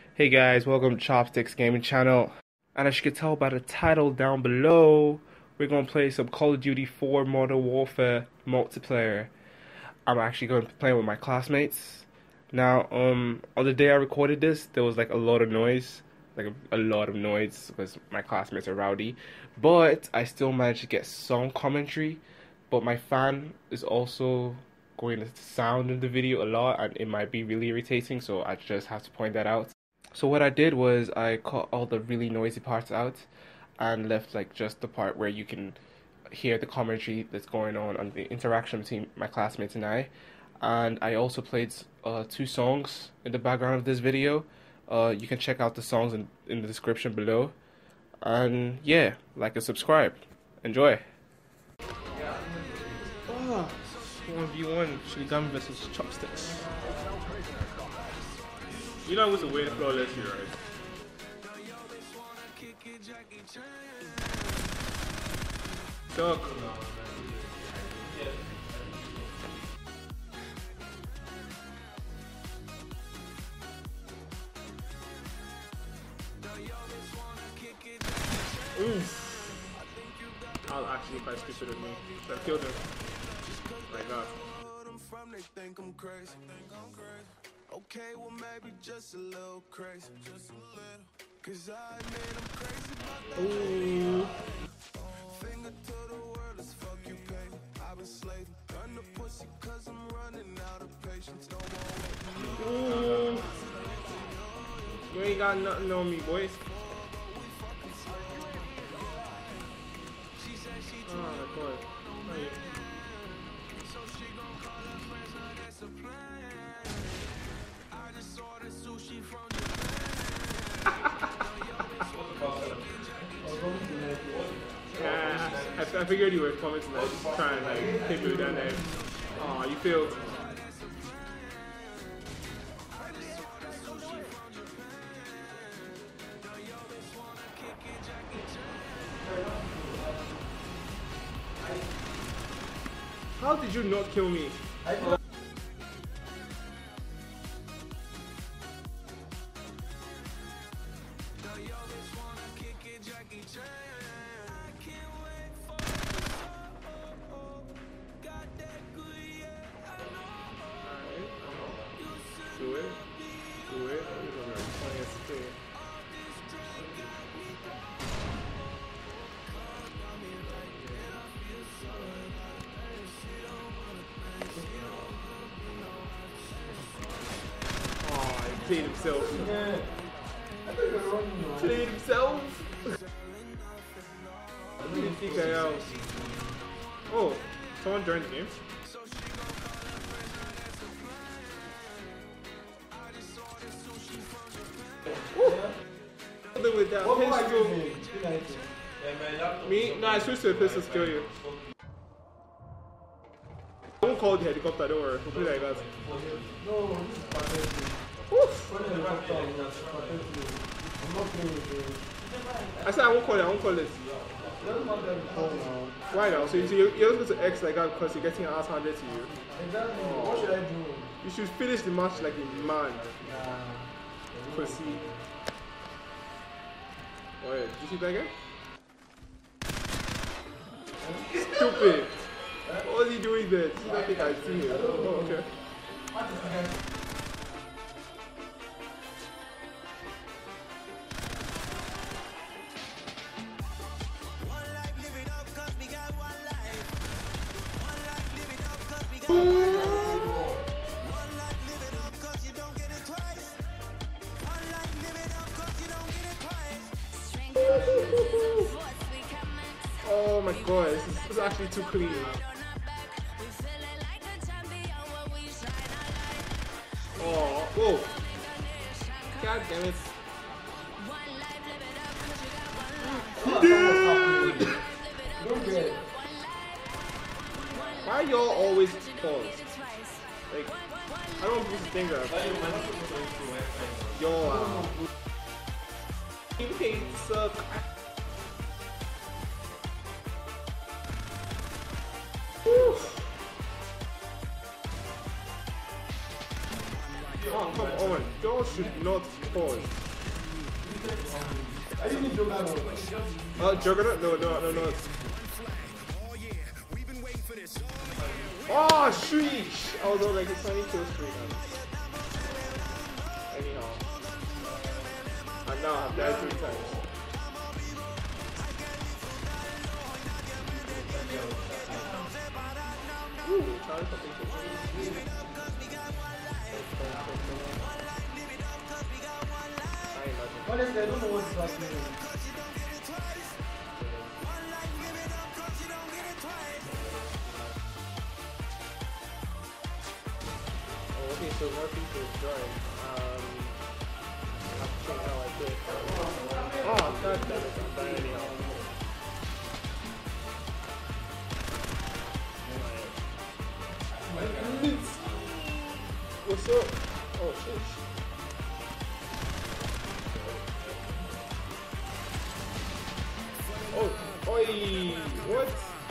Hey guys, welcome to Chopsticks Gaming Channel. And as you can tell by the title down below, we're going to play some Call of Duty 4 Modern Warfare multiplayer. I'm actually going to be playing with my classmates. Now, on the day I recorded this, there was like a lot of noise. Like a lot of noise because my classmates are rowdy. But I still managed to get some commentary. But my fan is also going to sound in the video a lot and it might be really irritating, so I just have to point that out. So what I did was I cut all the really noisy parts out and left like just the part where you can hear the commentary that's going on the interaction between my classmates and I. And I also played two songs in the background of this video. You can check out the songs in the description below. And yeah, like and subscribe. Enjoy. Oh, 1v1 Shinigami versus Chopsticks. You know I was a way to flawless here, right? Duck. Oof. I'll actually quite stupid with me. So I killed him. Like that. Okay, well maybe just a little crazy, just a little. Cause I admit I'm crazy about that. Ooh. Finger to the world as fuck you pay. I've been slaving, gun the pussy cause I'm running out of patience. No more waiting. You ain't got nothing on me, boys. Oh my god. I figured you were commenting like trying to like hit me down there. Aw, you failed. How did you not kill me? Do it. Do it. Oh, he played himself. Played himself. TKO. Oh, someone joined the game. With that pistol. Me? No, I switched to a pistol to kill you. I won't call the helicopter, don't worry. We'll play like that. No, I said I won't call it, I won't call it. Why now? So you're supposed to X like that because you're getting an ass handed to you. Exactly. What should I do? You should finish the match like a man. Proceed. Oh yeah, did you see that guy? Stupid! What was he doing there? Did you not think I see him? Oh, okay. Oh my god, this is actually too clean. Oh, whoa. God damn it. Dude! Why y'all always pause? Like, I don't use the finger. Yo, you hate suck. Oh, come on. on. Y'all should not pause. I didn't need Juggernaut. Juggernaut? No. Oh, sheesh! I was on like a tiny kill streak. Anyhow. And now I've died 3 times. Ooh, trying something to Honestly, I don't know what's happening. Oh, okay, so more people join. I have to check how I do it. Oh, god damn it, I'm dying anyhow. What's up? Oh, shit. Oh, oi! What?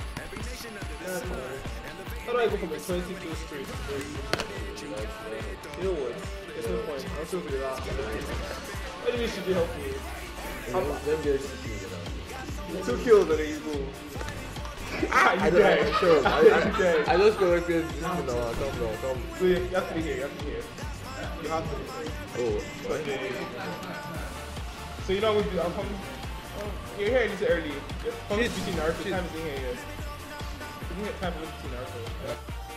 How do I go from a 20 kill streak to 30? You know what? There's no point. I'm still to the last one. What do you mean should you help me? Let me get 2 kills now. 2 kills and then you go. Ah, you died. I just collected this now. Come. So you have to be here. You have to be here. You have to be here. Oh, Okay. So you know what I'm going to do? I'm coming. Oh, you're here a little early. Come between Naruto. Time is in here, yes. We can get time to look between Naruto. Yeah.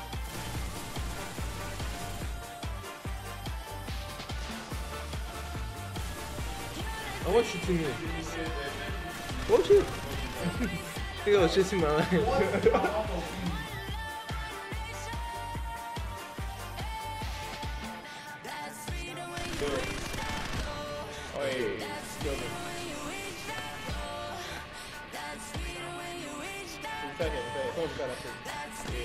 I was shooting him. What shoot? I think I was chasing my line. Oh, yeah. Kill me. Second. Someone's got that thing.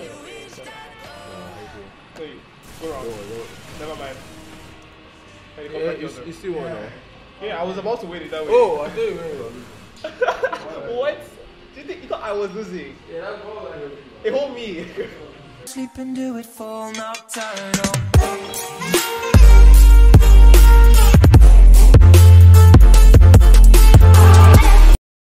Yeah. So we're wrong. Never mind. Yeah, you still won now. Yeah, I was about to wait it that way. Oh, I thought you were What? Do you thought I was losing? Yeah, that's all I know. It hold me. Sleep and do it full nocturnal.